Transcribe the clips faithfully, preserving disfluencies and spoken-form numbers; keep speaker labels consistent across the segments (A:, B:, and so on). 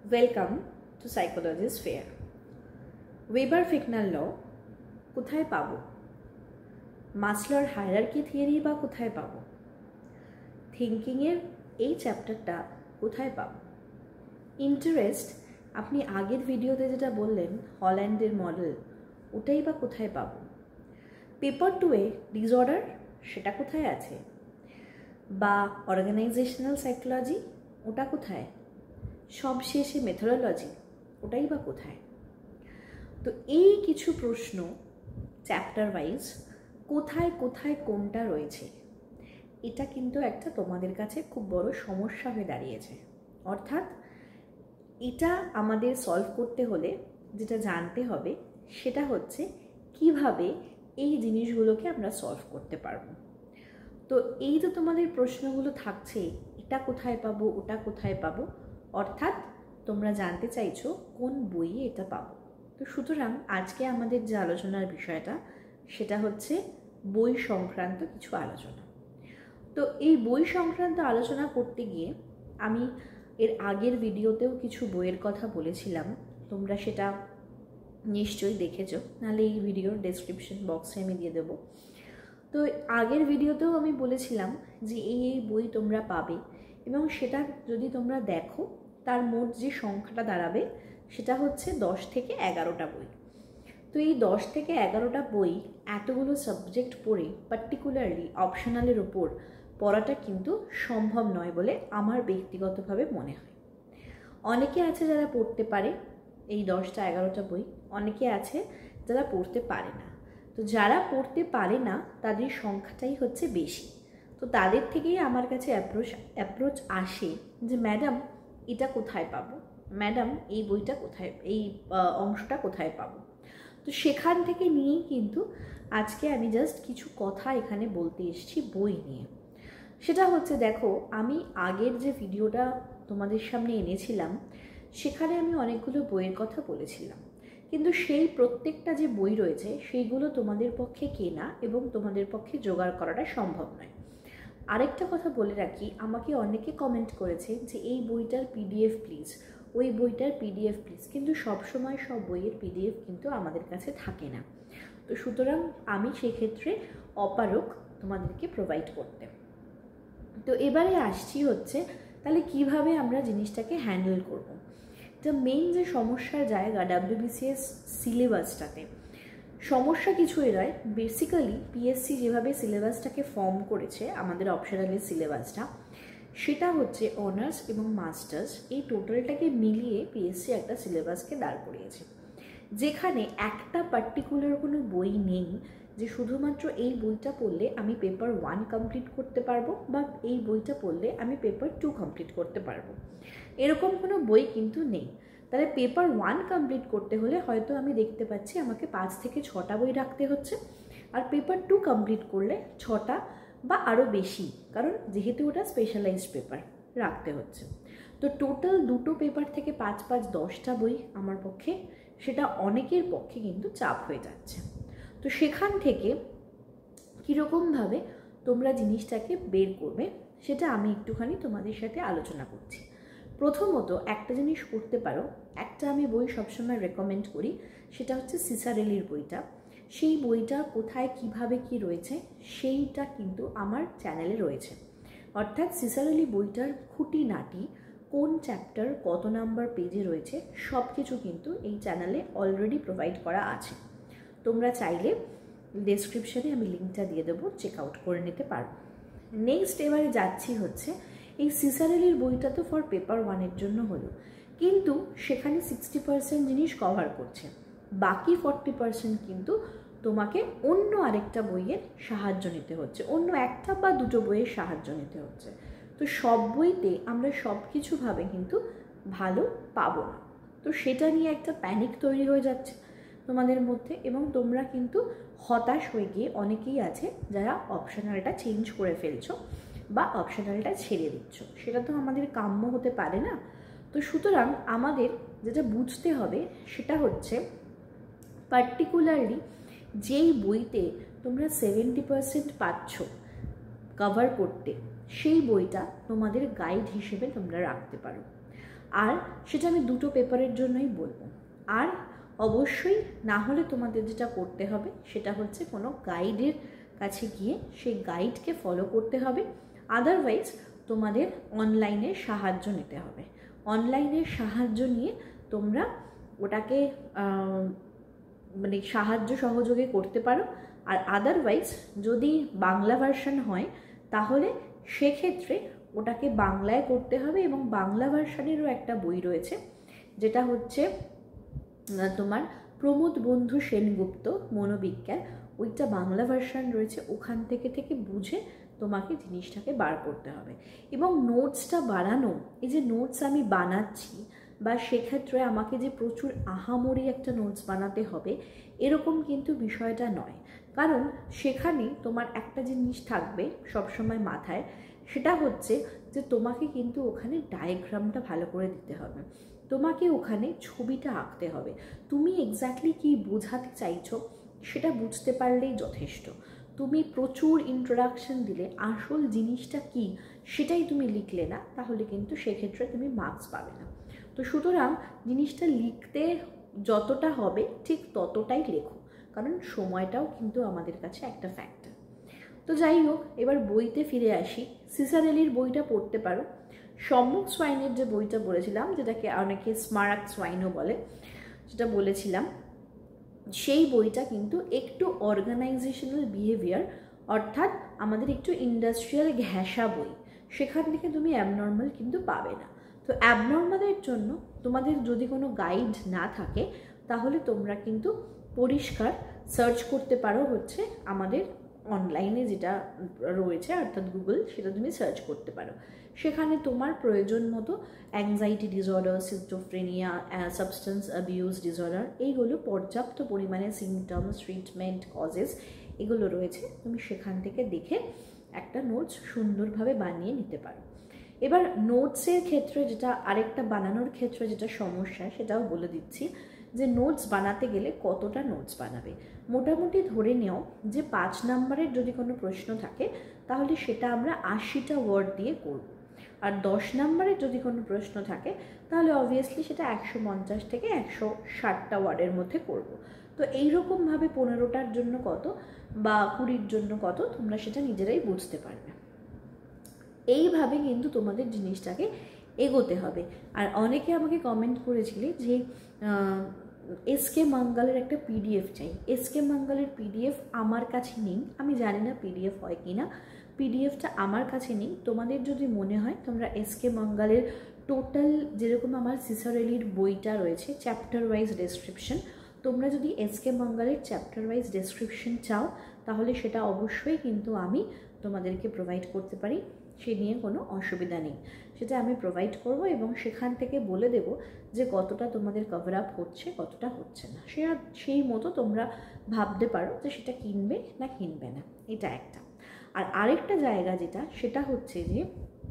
A: Welcome to psychologist fair. Weber Fechner law কোথায় পাবো? মাসলোর hierarchy theory বা কোথায় পাবো? থিঙ্কিংয়ের এই চ্যাপ্টারটা কোথায় পাবো? ইন্টারেস্ট আপনি আগের ভিডিওতে যেটা বললেন হল্যান্ডের মডেল, ওটাই বা কোথায় পাবো? পেপার টুয়ে ডিসঅর্ডার সেটা কোথায় আছে? বা অর্গানাইজেশনাল সাইকোলজি ওটা কোথায়? সবশেষে মেথোডোলজি ওটাই বা কোথায়? তো এই কিছু প্রশ্ন চ্যাপ্টার ওয়াইজ কোথায় কোথায় কোনটা রয়েছে, এটা কিন্তু একটা তোমাদের কাছে খুব বড় সমস্যা হয়ে দাঁড়িয়েছে। অর্থাৎ এটা আমাদের সলভ করতে হলে যেটা জানতে হবে সেটা হচ্ছে কিভাবে এই জিনিসগুলোকে আমরা সলভ করতে পারবো। তো এই যে তোমাদের প্রশ্নগুলো থাকছে, এটা কোথায় পাবো, ওটা কোথায় পাবো, অর্থাৎ তোমরা জানতে চাইছো কোন বইয়ে এটা পাবো। তো সুতরাং আজকে আমাদের যে আলোচনার বিষয়টা সেটা হচ্ছে বই সংক্রান্ত কিছু আলোচনা। তো এই বই সংক্রান্ত আলোচনা করতে গিয়ে আমি এর আগের ভিডিওতেও কিছু বইয়ের কথা বলেছিলাম, তোমরা সেটা নিশ্চয়ই দেখেছো, নাহলে এই ভিডিওর ডেসক্রিপশন বক্সে আমি দিয়ে দেবো। তো আগের ভিডিওতেও আমি বলেছিলাম যে এই এই বই তোমরা পাবে এবং সেটা যদি তোমরা দেখো তার মোট যে সংখ্যাটা দাঁড়াবে সেটা হচ্ছে দশ থেকে এগারোটা বই। তো এই দশ থেকে এগারোটা বই এতগুলো সাবজেক্ট পড়ে পার্টিকুলারলি অপশনালের ওপর পড়াটা কিন্তু সম্ভব নয় বলে আমার ব্যক্তিগতভাবে মনে হয়। অনেকে আছে যারা পড়তে পারে এই দশটা এগারোটা বই, অনেকে আছে যারা পড়তে পারে না। তো যারা পড়তে পারে না তাদের সংখ্যাটাই হচ্ছে বেশি। তো তাদের থেকেই আমার কাছে অ্যাপ্রোচ অ্যাপ্রোচ আসে যে ম্যাডাম এটা কোথায় পাবো, ম্যাডাম এই বইটা কোথায়, এই অংশটা কোথায় পাবো। তো সেখান থেকে নিয়েই কিন্তু আজকে আমি জাস্ট কিছু কথা এখানে বলতে এসেছি বই নিয়ে। সেটা হচ্ছে, দেখো আমি আগের যে ভিডিওটা তোমাদের সামনে এনেছিলাম সেখানে আমি অনেকগুলো বইয়ের কথা বলেছিলাম, কিন্তু সেই প্রত্যেকটা যে বই রয়েছে সেইগুলো তোমাদের পক্ষে কেনা এবং তোমাদের পক্ষে জোগাড় করাটা সম্ভব নয়। আরেকটা কথা বলে রাখি, আমাকে অনেকে কমেন্ট করেছে যে এই বইটার পিডিএফ প্লিজ, ওই বইটার পিডিএফ প্লিজ, কিন্তু সবসময় সব বইয়ের পিডিএফ কিন্তু আমাদের কাছে থাকে না। তো সুতরাং আমি সেক্ষেত্রে অপারক তোমাদেরকে প্রোভাইড করতে। তো এবারে আসছি হচ্ছে তাহলে কিভাবে আমরা জিনিসটাকে হ্যান্ডেল করব। তো মেইন যে সমস্যার জায়গা ডাব্লিউবিসিএস সিলেবাসটাতে সমস্যা কিছুই নয়, বেসিক্যালি পিএসসি যেভাবে সিলেবাসটাকে ফর্ম করেছে আমাদের অপশনালের সিলেবাসটা, সেটা হচ্ছে অনার্স এবং মাস্টার্স এই টোটালটাকে মিলিয়ে পিএসসি একটা সিলেবাসকে দাঁড় করিয়েছে, যেখানে একটা পার্টিকুলার কোনো বই নেই যে শুধুমাত্র এই বইটা পড়লে আমি পেপার ওয়ান কমপ্লিট করতে পারবো বা এই বইটা পড়লে আমি পেপার টু কমপ্লিট করতে পারবো, এরকম কোনো বই কিন্তু নেই। তাহলে পেপার ওয়ান কমপ্লিট করতে হলে হয়তো আমি দেখতে পাচ্ছি আমাকে পাঁচ থেকে ছটা বই রাখতে হচ্ছে, আর পেপার টু কমপ্লিট করলে ছটা বা আরও বেশি, কারণ যেহেতু ওটা স্পেশালাইজড পেপার রাখতে হচ্ছে। তো টোটাল দুটো পেপার থেকে পাঁচ পাঁচ দশটা বই আমার পক্ষে, সেটা অনেকের পক্ষে কিন্তু চাপ হয়ে যাচ্ছে। তো সেখান থেকে কীরকমভাবে তোমরা জিনিসটাকে বের করবে সেটা আমি একটুখানি তোমাদের সাথে আলোচনা করছি। প্রথমত একটা জিনিস করতে পারো, একটা আমি বই সবসময় রেকমেন্ড করি, সেটা হচ্ছে সিসারেলির বইটা। সেই বইটা কোথায় কিভাবে কি রয়েছে সেইটা কিন্তু আমার চ্যানেলে রয়েছে। অর্থাৎ সিসারেলি বইটার খুঁটিনাটি কোন চ্যাপ্টার কত নাম্বার পেজে রয়েছে সব কিছু কিন্তু এই চ্যানেলে অলরেডি প্রোভাইড করা আছে। তোমরা চাইলে ডেসক্রিপশনে আমি লিঙ্কটা দিয়ে দেবো, চেক আউট করে নিতে পারো। নেক্সট এবারে যাচ্ছি হচ্ছে এই সিসারেলির বইটা তো ফর পেপার ওয়ানের জন্য হলো, কিন্তু সেখানে সিক্সটি পার্সেন্ট জিনিস কভার করছে, বাকি ফর্টি পার্সেন্ট কিন্তু তোমাকে অন্য আরেকটা বইয়ের সাহায্য নিতে হচ্ছে, অন্য একটা বা দুটো বইয়ের সাহায্য নিতে হচ্ছে। তো সব বইতে আমরা সব কিছুভাবে কিন্তু ভালো পাবো না। তো সেটা নিয়ে একটা প্যানিক তৈরি হয়ে যাচ্ছে তোমাদের মধ্যে, এবং তোমরা কিন্তু হতাশ হয়ে গিয়ে অনেকেই আছে যারা অপশনালটা চেঞ্জ করে ফেলছো বা অপশনালটা ছেড়ে দিচ্ছ, সেটা তো আমাদের কাম্য হতে পারে না। তো সুতরাং আমাদের যেটা বুঝতে হবে সেটা হচ্ছে পার্টিকুলারলি যেই বইতে তোমরা সেভেন্টি পার্সেন্ট পাচ্ছ কভার করতে, সেই বইটা তোমাদের গাইড হিসেবে তোমরা রাখতে পারো। আর সেটা আমি দুটো পেপারের জন্যই বলবো। আর অবশ্যই না হলে তোমাদের যেটা করতে হবে সেটা হচ্ছে কোনো গাইডের কাছে গিয়ে সেই গাইডকে ফলো করতে হবে, আদারওয়াইজ তোমাদের অনলাইনের সাহায্য নিতে হবে। অনলাইনের সাহায্য নিয়ে তোমরা ওটাকে মানে সাহায্য সহযোগে করতে পারো। আর আদারওয়াইজ যদি বাংলা ভার্সন হয় তাহলে সেক্ষেত্রে ওটাকে বাংলায় করতে হবে, এবং বাংলা ভার্সনেরও একটা বই রয়েছে যেটা হচ্ছে তোমার প্রমোদ বন্ধু সেনগুপ্ত মনোবিজ্ঞান, ওইটা বাংলা ভার্সন রয়েছে, ওখান থেকে থেকে বুঝে তোমাকে জিনিসটাকে বার করতে হবে। এবং নোটসটা বানানো, এই যে নোটস আমি বানাচ্ছি বা সেক্ষেত্রে আমাকে যে প্রচুর আহামরি একটা নোটস বানাতে হবে এরকম কিন্তু বিষয়টা নয়, কারণ সেখানে তোমার একটা জিনিস থাকবে সবসময় মাথায়, সেটা হচ্ছে যে তোমাকে কিন্তু ওখানে ডায়াগ্রামটা ভালো করে দিতে হবে, তোমাকে ওখানে ছবিটা আঁকতে হবে, তুমি এক্স্যাক্টলি কী বোঝাতে চাইছো সেটা বুঝতে পারলেই যথেষ্ট। তুমি প্রচুর ইন্ট্রোডাকশন দিলে আসল জিনিসটা কি সেটাই তুমি লিখলে না, তাহলে কিন্তু সেক্ষেত্রে তুমি মার্কস পাবে না। তো সুতরাং জিনিসটা লিখতে যতটা হবে ঠিক ততটাই লেখো, কারণ সময়টাও কিন্তু আমাদের কাছে একটা ফ্যাক্টর। তো যাই হোক, এবার বইতে ফিরে আসি। সিসারেলির বইটা পড়তে পারো। সম্মুখ সোয়াইনের যে বইটা বলেছিলাম, যেটাকে অনেকে স্মারক সোয়াইনও বলে, যেটা বলেছিলাম, সেই বইটা কিন্তু একটু অর্গানাইজেশনাল বিহেভিয়ার, অর্থাৎ আমাদের একটু ইন্ডাস্ট্রিয়াল ঘেঁষা বই, সেখান থেকে তুমি অ্যাবনর্মাল কিন্তু পাবে না। তো অ্যাবনর্মালের জন্য তোমাদের যদি কোনো গাইড না থাকে তাহলে তোমরা কিন্তু পরিষ্কার সার্চ করতে পারো হচ্ছে আমাদের অনলাইনে যেটা রয়েছে অর্থাৎ গুগল, সেটা তুমি সার্চ করতে পারো। সেখানে তোমার প্রয়োজন মতো anxiety disorder, schizophrenia, substance abuse disorder, এইগুলো পর্যাপ্ত পরিমাণে সিমটমস, ট্রিটমেন্ট, কজেস এগুলো রয়েছে, তুমি সেখান থেকে দেখে একটা নোটস সুন্দরভাবে বানিয়ে নিতে পারো। এবার নোটসের ক্ষেত্রে যেটা আরেকটা বানানোর ক্ষেত্রে যেটা সমস্যা সেটাও বলে দিচ্ছি, যে নোটস বানাতে গেলে কতটা নোটস বানাবে। মোটামুটি ধরে নেও যে পাঁচ নাম্বারের যদি কোনো প্রশ্ন থাকে তাহলে সেটা আমরা আশিটা ওয়ার্ড দিয়ে করব, আর দশ নাম্বারের যদি কোনো প্রশ্ন থাকে তাহলে অবভিয়াসলি সেটা একশো পঞ্চাশ থেকে একশো ষাটটা ওয়ার্ডের মধ্যে করব। তো এইরকমভাবে পনেরোটার জন্য কত বা কুড়ির জন্য কত তোমরা সেটা নিজেরাই বুঝতে পারবে। এইভাবে কিন্তু তোমাদের জিনিসটাকে এগোতে হবে। আর অনেকে আমাকে কমেন্ট করেছিলে যে এস কে মাঙ্গালের একটা পিডিএফ চাই। এস কে মাঙ্গালের পিডিএফ আমার কাছে নেই, আমি জানি না পিডিএফ হয় কি না, পিডিএফটা আমার কাছে নেই। তোমাদের যদি মনে হয় তোমরা এস কে মাঙ্গালের টোটাল, যেরকম আমার সিসারেলির বইটা রয়েছে চ্যাপ্টার ওয়াইজ ডেসক্রিপশন, তোমরা যদি এস কে মাঙ্গালের চ্যাপ্টার ওয়াইজ ডেসক্রিপশন চাও তাহলে সেটা অবশ্যই কিন্তু আমি তোমাদেরকে প্রোভাইড করতে পারি, সে নিয়ে কোনো অসুবিধা নেই, সেটা আমি প্রোভাইড করব এবং সেখান থেকে বলে দেব যে কতটা তোমাদের কভার আপ হচ্ছে কতটা হচ্ছে না, সে সেই মতো তোমরা ভাবতে পারো যে সেটা কিনবে না কিনবে না, এটা একটা। আর আরেকটা জায়গা যেটা সেটা হচ্ছে যে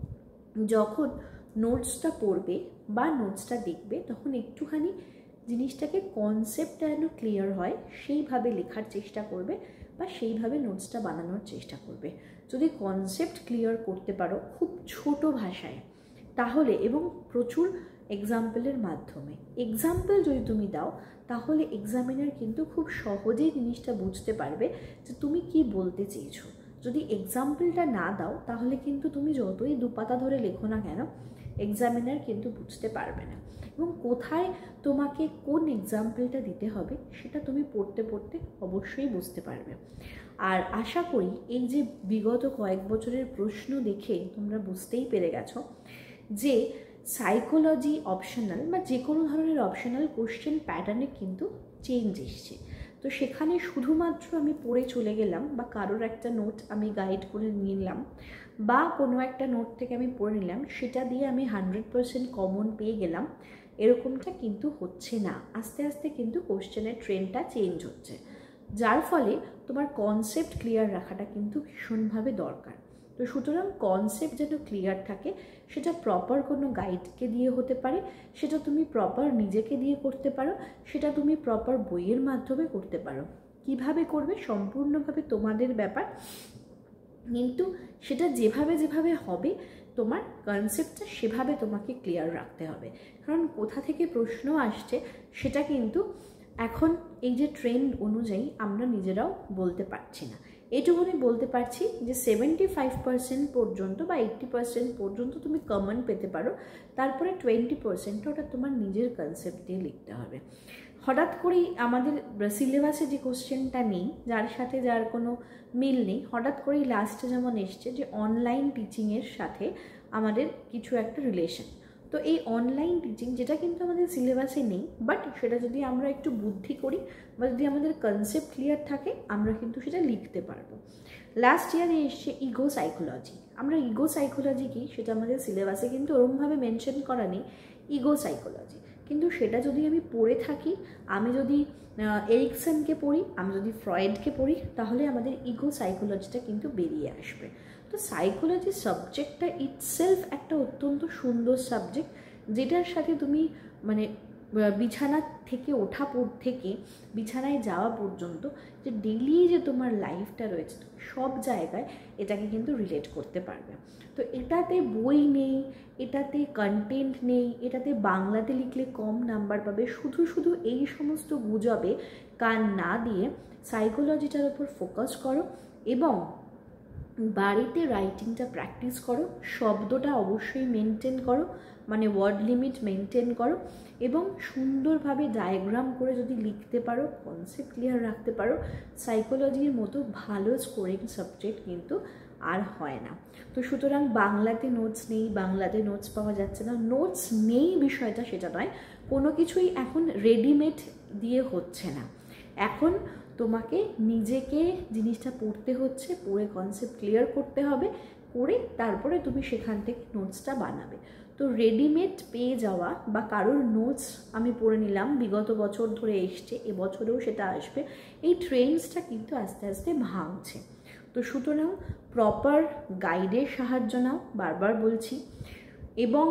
A: যখন নোটসটা পড়বে বা নোটসটা দেখবে তখন একটুখানি জিনিসটাকে কনসেপ্টটা যেন ক্লিয়ার হয় সেইভাবে লেখার চেষ্টা করবে বা সেইভাবে নোটসটা বানানোর চেষ্টা করবে। যদি কনসেপ্ট ক্লিয়ার করতে পারো খুব ছোট ভাষায় তাহলে, এবং প্রচুর এক্সাম্পলের মাধ্যমে, এক্সাম্পল যদি তুমি দাও তাহলে এক্সামিনার কিন্তু খুব সহজেই জিনিসটা বুঝতে পারবে যে তুমি কি বলতে চেয়েছো। যদি এক্সাম্পলটা না দাও তাহলে কিন্তু তুমি যতই দুপাতা ধরে লেখো না কেন এক্সামিনার কিন্তু বুঝতে পারবে না, এবং কোথায় তোমাকে কোন এক্সাম্পলটা দিতে হবে সেটা তুমি পড়তে পড়তে অবশ্যই বুঝতে পারবে। আর আশা করি এই যে বিগত কয়েক বছরের প্রশ্ন দেখে তোমরা বুঝতেই পেরে গেছো যে সাইকোলজি অপশনাল বা যে কোনো ধরনের অপশনাল কোশ্চেন প্যাটার্নে কিন্তু চেঞ্জ এসছে। তো সেখানে শুধুমাত্র আমি পড়ে চলে গেলাম বা কারোর একটা নোট আমি গাইড করে নিলাম বা কোনো একটা নোট থেকে আমি পড়ে নিলাম, সেটা দিয়ে আমি হান্ড্রেড পারসেন্ট কমন পেয়ে গেলাম, এরকমটা কিন্তু হচ্ছে না। আস্তে আস্তে কিন্তু কোশ্চেনের ট্রেন্ডটা চেঞ্জ হচ্ছে, যার ফলে তোমার কনসেপ্ট ক্লিয়ার রাখাটা কিন্তু ভীষণভাবে দরকার। তো সুতরাং কনসেপ্ট যেন ক্লিয়ার থাকে, সেটা প্রপার কোনো গাইডকে দিয়ে হতে পারে, সেটা তুমি প্রপার নিজেকে দিয়ে করতে পারো, সেটা তুমি প্রপার বইয়ের মাধ্যমে করতে পারো। কিভাবে করবে সম্পূর্ণভাবে তোমাদের ব্যাপার, কিন্তু সেটা যেভাবে যেভাবে হবে তোমার কনসেপ্টটা সেভাবে তোমাকে ক্লিয়ার রাখতে হবে, কারণ কোথা থেকে প্রশ্ন আসছে সেটা কিন্তু এখন এই যে ট্রেন্ড অনুযায়ী আমরা নিজেরাও বলতে পারছি না। এটুকুনি বলতে পারছি যে সেভেন্টি ফাইভ পার্সেন্ট পর্যন্ত বা এইট্টি পার্সেন্ট পর্যন্ত তুমি কমন পেতে পারো, তারপরে টোয়েন্টি পার্সেন্ট ওটা তোমার নিজের কনসেপ্ট দিয়ে লিখতে হবে। হঠাৎ করেই আমাদের সিলেবাসে যে কোশ্চেনটা নেই, যার সাথে যার কোনো মিল নেই, হঠাৎ করেই লাস্টে যেমন এসছে যে অনলাইন টিচিংয়ের সাথে আমাদের কিছু একটা রিলেশন। তো এই অনলাইন টিচিং যেটা কিন্তু আমাদের সিলেবাসে নেই, বাট সেটা যদি আমরা একটু বুদ্ধি করি বা যদি আমাদের কনসেপ্ট ক্লিয়ার থাকে আমরা কিন্তু সেটা লিখতে পারবো। লাস্ট ইয়ারে এসছে ইগো সাইকোলজি। আমরা ইগো সাইকোলজি কি সেটা আমাদের সিলেবাসে কিন্তু ওরমভাবে মেনশন করা নেই, ইগো সাইকোলজি। কিন্তু সেটা যদি আমি পড়ে থাকি, আমি যদি এরিকসনকে পড়ি, আমি যদি ফ্রয়েডকে পড়ি, তাহলে আমাদের ইগো সাইকোলজিটা কিন্তু বেরিয়ে আসবে। তো সাইকোলজি সাবজেক্টটা ইটসেলফ একটা অত্যন্ত সুন্দর সাবজেক্ট, যেটার সাথে তুমি মানে বিছানা থেকে ওঠা পর থেকে বিছানায় যাওয়া পর্যন্ত যে ডেইলি যে তোমার লাইফটা রয়েছে সব জায়গায় এটাকে কিন্তু রিলেট করতে পারবে। তো এটাতে বই নেই, এটাতে কন্টেন্ট নেই, এটাতে বাংলাতে লিখলে কম নাম্বার পাবে, শুধু শুধু এই সমস্ত গুজবে কান না দিয়ে সাইকোলজিটার উপর ফোকাস করো এবং বাড়িতে রাইটিংটা প্র্যাকটিস করো, শব্দটা অবশ্যই মেনটেন করো, মানে ওয়ার্ড লিমিট মেনটেন করো এবং সুন্দরভাবে ডায়াগ্রাম করে যদি লিখতে পারো, কনসেপ্ট ক্লিয়ার রাখতে পারো, সাইকোলজির মতো ভালো স্কোরিং সাবজেক্ট কিন্তু আর হয় না। তো সুতরাং বাংলাতে নোটস নেই, বাংলাতে নোটস পাওয়া যাচ্ছে না, নোটস নেই বিষয়টা সেটা নয়, কোনো কিছুই এখন রেডিমেড দিয়ে হচ্ছে না। এখন তোমাকে নিজেকে জিনিসটা পড়তে হচ্ছে, পড়ে কনসেপ্ট ক্লিয়ার করতে হবে, করে তারপরে তুমি সেখান থেকে নোটসটা বানাবে। তো রেডিমেড পেয়ে যাওয়া বা কারোর নোটস আমি পড়ে নিলাম বিগত বছর ধরে এসছে, এবছরেও সেটা আসবে, এই ট্রেন্ডসটা কিন্তু আস্তে আস্তে ভাঙছে। তো সুতরাং প্রপার গাইডের সাহায্য নাও, বারবার বলছি, এবং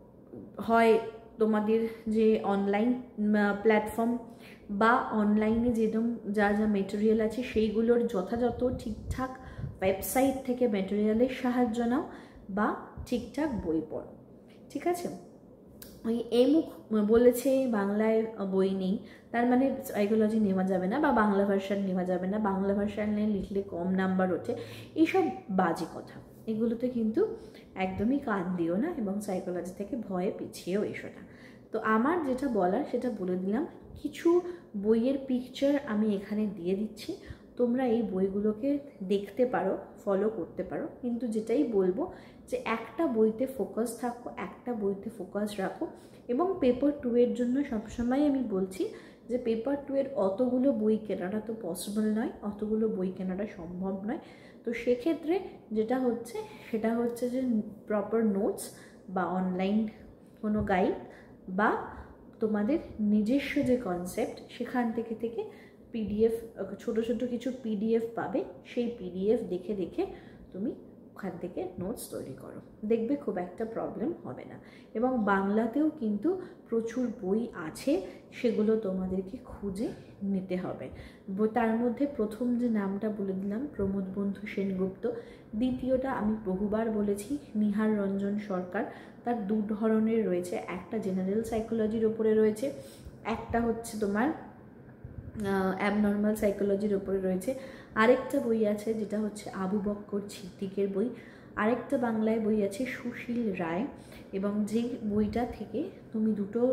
A: হয় তোমাদের যে অনলাইন প্ল্যাটফর্ম বা অনলাইনে যেরকম যা যা মেটেরিয়াল আছে সেইগুলোর যথাযথ ঠিকঠাক ওয়েবসাইট থেকে মেটেরিয়ালের সাহায্য নাও বা ঠিকঠাক বই পড়ো, ঠিক আছে? ওই এই মুখ বলেছে বাংলায় বই নেই তার মানে সাইকোলজি নেওয়া যাবে না বা বাংলা ভার্সান নেওয়া যাবে না, বাংলা ভার্সানে লিখলে কম নাম্বার ওঠে, এইসব বাজে কথা, এগুলোতে কিন্তু একদমই কান দিও না এবং সাইকোলজি থেকে ভয়ে পিছিয়েও এসো না। তো আমার যেটা বলার সেটা বলে দিলাম। কিছু বইয়ের পিকচার আমি এখানে দিয়ে দিচ্ছি, তোমরা এই বইগুলোকে দেখতে পারো, ফলো করতে পারো, কিন্তু যেটাই বলবো যে একটা বইতে ফোকাস থাকো, একটা বইতে ফোকাস রাখো এবং পেপার টু এর জন্য সবসময় আমি বলছি যে পেপার টু এর অতগুলো বই কেনাটা তো পসিবল নয়, অতগুলো বই কেনাটা সম্ভব নয়। তো সেক্ষেত্রে যেটা হচ্ছে সেটা হচ্ছে যে প্রপার নোটস বা অনলাইন কোনো গাইড বা তোমাদের নিজস্ব যে কনসেপ্ট সেখান থেকে থেকে পিডিএফ, ছোটো ছোটো কিছু পিডিএফ পাবে, সেই পিডিএফ দেখে দেখে তুমি ওখান থেকে নোটস তৈরি করো, দেখবে খুব একটা প্রবলেম হবে না। এবং বাংলাতেও কিন্তু প্রচুর বই আছে, সেগুলো তোমাদেরকে খুঁজে নিতে হবে। তার মধ্যে প্রথম যে নামটা বলে দিলাম প্রমোদ বন্ধু সেনগুপ্ত, দ্বিতীয়টা আমি বহুবার বলেছি নিহার রঞ্জন সরকার, তার দু ধরনের রয়েছে, একটা জেনারেল সাইকোলজির ওপরে রয়েছে, একটা হচ্ছে তোমার অ্যাবনর্মাল সাইকোলজির ওপরে রয়েছে, আরেকটা বই আছে যেটা হচ্ছে আবু বক্কর সিদ্দিকের বই, আরেকটা বাংলায় বই আছে সুশীল রায়, এবং যেই বইটা থেকে তুমি দুটো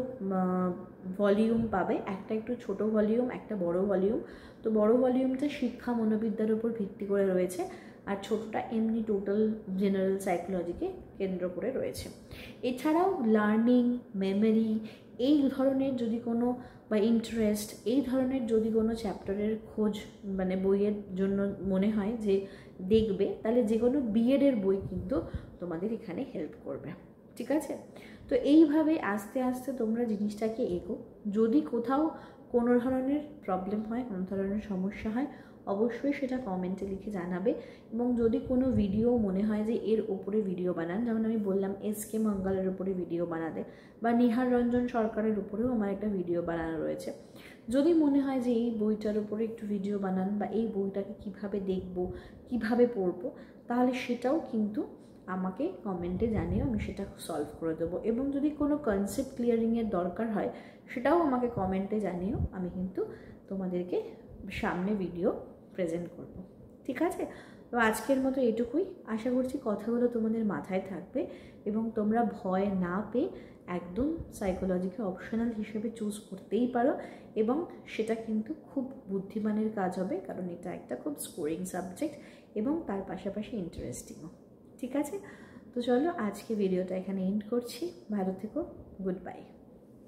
A: ভলিউম পাবে, একটা একটু ছোট ভলিউম, একটা বড় ভলিউম। তো বড় ভলিউমটা শিক্ষা মনোবিদ্যার উপর ভিত্তি করে রয়েছে আর ছোটটা এমনি টোটাল জেনারেল সাইকোলজিকে কেন্দ্র করে রয়েছে। এছাড়াও লার্নিং, মেমোরি এই ধরনের যদি কোনো বা ইন্টারেস্ট এই ধরনের যদি কোনো চ্যাপ্টারের খোঁজ মানে বইয়ের জন্য মনে হয় যে দেখবে, তাহলে যে কোনো বিএডের বই কিন্তু তোমাদের এখানে হেল্প করবে, ঠিক আছে? তো এইভাবে আস্তে আস্তে তোমরা জিনিসটাকে এগো। যদি কোথাও কোনো ধরনের প্রবলেম হয়, কোনো ধরনের সমস্যা হয়, অবশ্যই সেটা কমেন্টে লিখে জানাবে। এবং যদি কোনো ভিডিও মনে হয় যে এর ওপরে ভিডিও বানান, যেমন আমি বললাম এস কে মঙ্গলের ওপরে ভিডিও বানাতে, বা নিহার রঞ্জন সরকারের উপরেও আমার একটা ভিডিও বানানো রয়েছে, যদি মনে হয় যে এই বইটার উপরে একটু ভিডিও বানান বা এই বইটাকে কিভাবে দেখব, কিভাবে পড়ব, তাহলে সেটাও কিন্তু আমাকে কমেন্টে জানিও, আমি সেটা সলভ করে দেবো। এবং যদি কোনো কনসেপ্ট ক্লিয়ারিংয়ের দরকার হয় সেটাও আমাকে কমেন্টে জানিও, আমি কিন্তু তোমাদেরকে সামনে ভিডিও প্রেজেন্ট করব। ঠিক আছে? তো আজকের মতো এটুকুই। আশা করছি কথাগুলো তোমাদের মাথায় থাকবে এবং তোমরা ভয় না পেয়ে একদম সাইকোলজিকে অপশনাল হিসেবে চুজ করতেই পারো, এবং সেটা কিন্তু খুব বুদ্ধিমানের কাজ হবে, কারণ এটা একটা খুব স্কোরিং সাবজেক্ট এবং তার পাশাপাশি ইন্টারেস্টিংও। ঠিক আছে? তো চলো আজকে ভিডিওটা এখানে এন্ড করছি। ভালো থেকো, গুড বাই।